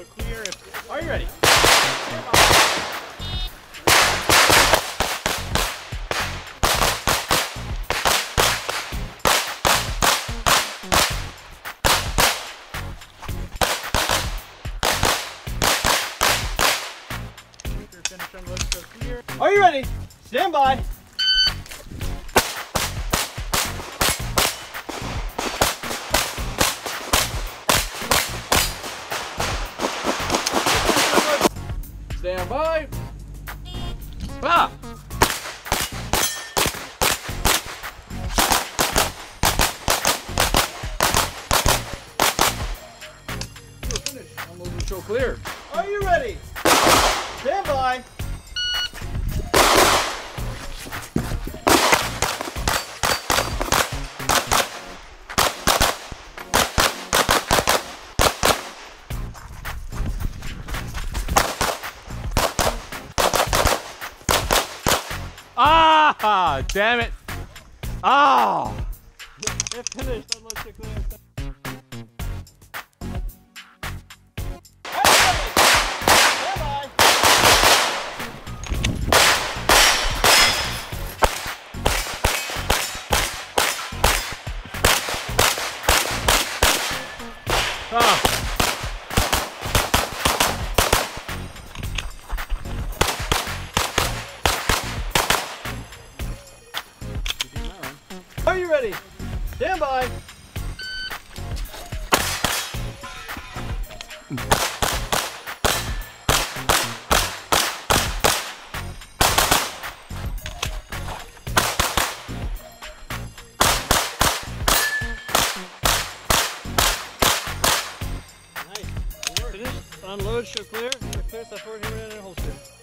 clear. Are you ready? Finish on load, show clear. Are you ready? Stand by. Stand by. Ah! You're finished. Unload and show clear. Are you ready? Stand by. Ah, damn it. Ah. They're finished. Unload and show clear. Ah. Are you ready? Stand by. Nice. Finished. Unload, show clear. Clear, step forward, hammer in and holster.